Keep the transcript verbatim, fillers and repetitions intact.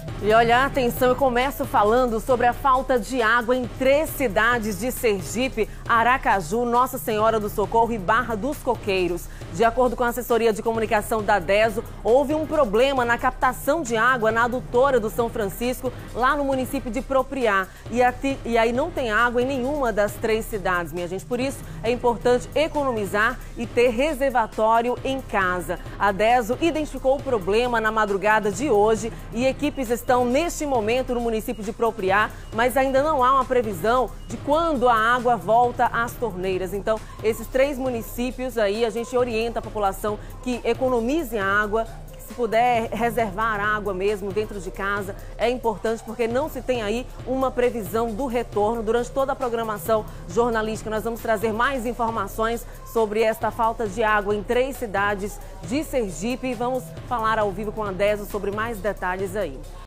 E olha, atenção, eu começo falando sobre a falta de água em três cidades de Sergipe: Aracaju, Nossa Senhora do Socorro e Barra dos Coqueiros. De acordo com a assessoria de comunicação da DESO, houve um problema na captação de água na adutora do São Francisco, lá no município de Propriá. E, ati, e aí não tem água em nenhuma das três cidades, minha gente. Por isso, é importante economizar e ter reservatório em casa. A DESO identificou o problema na madrugada de hoje e equipes estão neste momento no município de Propriá, mas ainda não há uma previsão de quando a água volta às torneiras. Então, esses três municípios aí, a gente orienta a população que economize a água, que se puder reservar água mesmo dentro de casa, é importante porque não se tem aí uma previsão do retorno. Durante toda a programação jornalística nós vamos trazer mais informações sobre esta falta de água em três cidades de Sergipe e vamos falar ao vivo com a DESO sobre mais detalhes aí.